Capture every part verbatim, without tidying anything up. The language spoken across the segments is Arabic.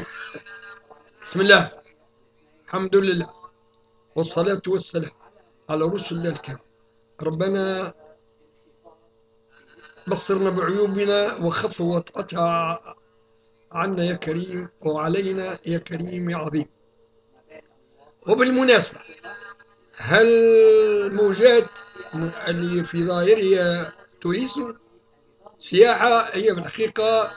بسم الله، الحمد لله، والصلاة والسلام على رسل الله الكرام. ربنا بصرنا بعيوبنا وخف وطأتها عنا يا كريم، وعلينا يا كريم يا عظيم. وبالمناسبة، هل موجات اللي في ظاهرها توريسم سياحة هي بالحقيقة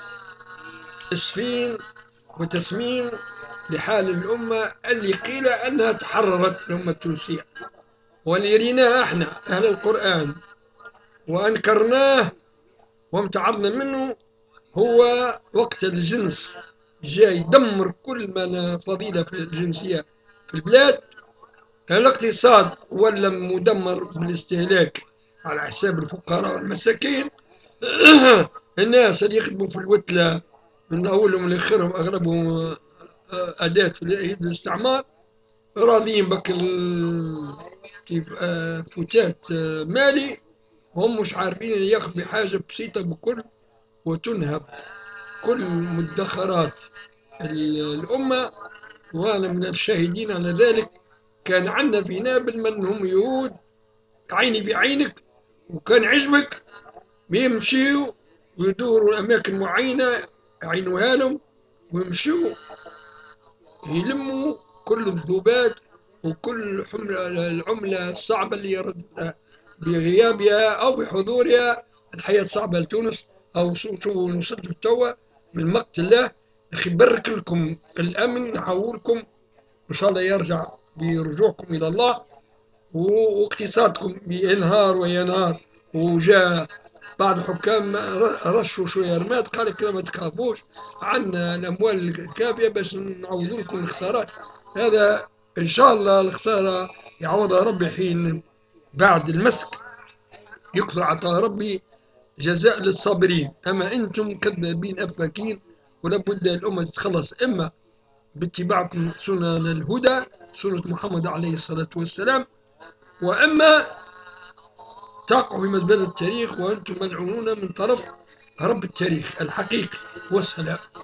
تسفين وتسمين لحال الأمة اللي قيل أنها تحررت الأمة التونسية، واللي ريناه احنا أهل القرآن وأنكرناه وامتعضنا منه هو وقت الجنس جاي يدمر كل ما فضيلة في الجنسية في البلاد. الاقتصاد ولا مدمر بالاستهلاك على حساب الفقراء والمساكين. الناس اللي يخدموا في الوتلة من أولهم لآخرهم أغلبهم أداة في يد الاستعمار، راضيين بك كيف فتات مالي، هم مش عارفين ياخذوا حاجة بسيطة بكل، وتنهب كل مدخرات الأمة. وأنا من الشاهدين على ذلك. كان عندنا في نابل من هم يهود عيني في عينك، وكان عجبك بيمشيوا ويدوروا أماكن معينة يعينوها لهم، ويمشوا يلموا كل الذوبات وكل العملة الصعبة اللي يرد بغيابها أو بحضورها الحياة صعبة لتونس. أو شوفوا وصلتوا توا من مقت الله. أخي بارك لكم الأمن، نحاولكم إن شاء الله يرجع برجوعكم إلى الله، واقتصادكم ينهار وينهار. وجاء بعض الحكام رشوا شويه رماد، قال لك ما تخافوش، عندنا الاموال الكافيه باش نعوضوا لكم الخسارات. هذا ان شاء الله الخساره يعوضها ربي حين بعد المسك يكثر عطاء ربي، جزاء للصابرين. اما انتم كذابين افاكين، ولابد الامه تتخلص اما باتباعكم سنن الهدى، سنه محمد عليه الصلاه والسلام، واما تقعوا في مزبلة التاريخ وأنتم ملعونون من طرف رب التاريخ الحقيقي. والسلام.